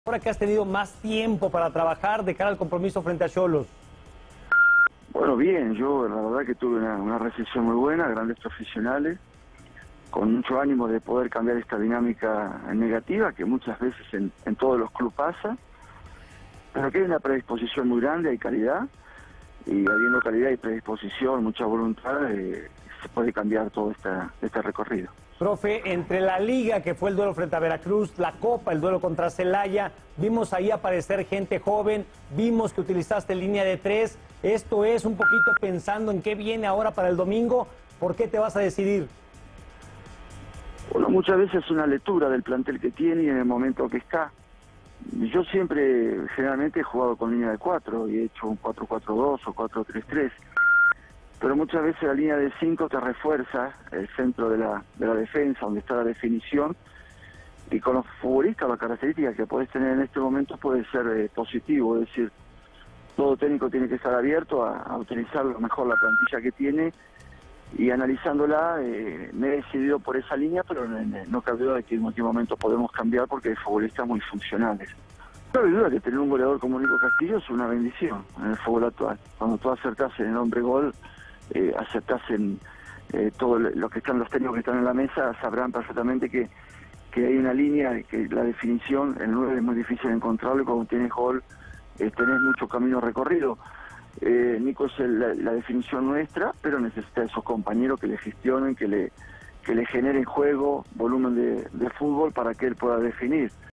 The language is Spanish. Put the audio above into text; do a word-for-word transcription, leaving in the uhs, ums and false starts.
Ahora que has tenido más tiempo para trabajar de cara al compromiso frente a Xolos. Bueno, bien, yo la verdad que tuve una, una recepción muy buena, grandes profesionales, con mucho ánimo de poder cambiar esta dinámica negativa que muchas veces en, en todos los clubes pasa, pero que hay una predisposición muy grande, hay calidad, y habiendo calidad y predisposición, mucha voluntad, eh, se puede cambiar todo esta, este recorrido. Profe, entre la Liga, que fue el duelo frente a Veracruz, la Copa, el duelo contra Celaya, vimos ahí aparecer gente joven, vimos que utilizaste línea de tres. Esto es un poquito pensando en qué viene ahora para el domingo. ¿Por qué te vas a decidir? Bueno, muchas veces es una lectura del plantel que tiene y en el momento que está. Yo siempre, generalmente, he jugado con línea de cuatro y he hecho un cuatro cuatro dos o cuatro tres tres. Pero muchas veces la línea de cinco te refuerza el centro de la, de la defensa, donde está la definición, y con los futbolistas, las características que podés tener en este momento puede ser eh, positivo, es decir, todo técnico tiene que estar abierto a, a utilizar lo mejor la plantilla que tiene, y analizándola eh, me he decidido por esa línea, pero no, no cabe duda de que en cualquier momento podemos cambiar porque hay futbolistas muy funcionales. No hay duda que tener un goleador como Nico Castillo es una bendición en el fútbol actual. Cuando tú acertás en el hombre gol, eh, acertás en eh, todos los que están, los técnicos que están en la mesa sabrán perfectamente que, que hay una línea, que la definición, el nueve es muy difícil de encontrarlo, y cuando tienes gol eh, tenés mucho camino recorrido. Eh, Nico es el, la, la definición nuestra, pero necesita esos compañeros que le gestionen, que le, que le generen juego, volumen de, de fútbol para que él pueda definir.